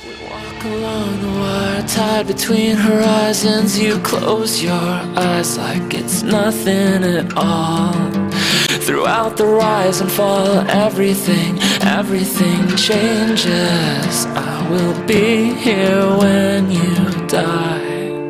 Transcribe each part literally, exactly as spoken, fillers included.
Walk along the wire, tied between horizons. You close your eyes like it's nothing at all. Throughout the rise and fall, everything, everything changes. I will be here when you die.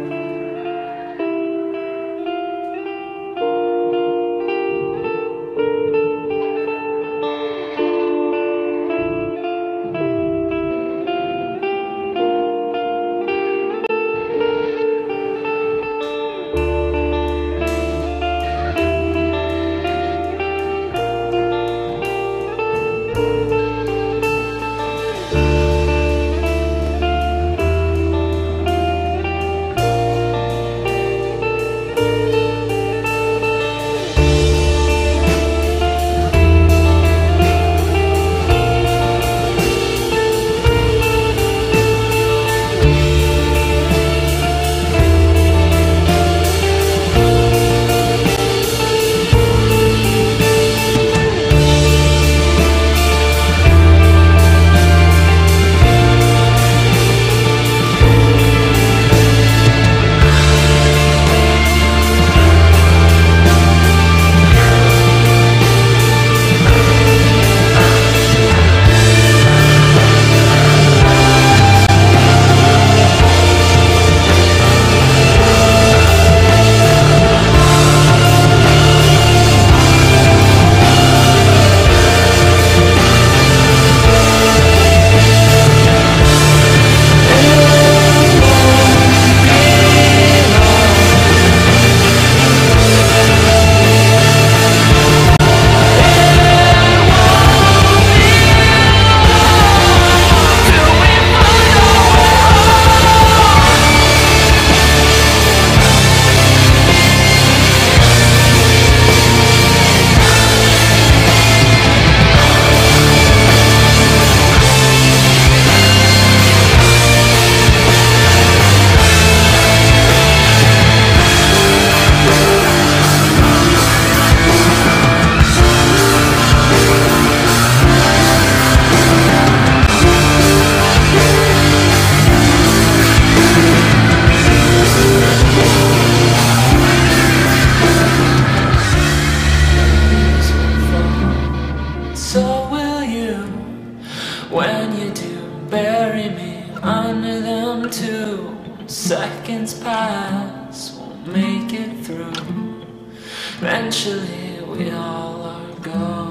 When you do, bury me under them too. Seconds pass, won't make it through. Eventually we all are gone.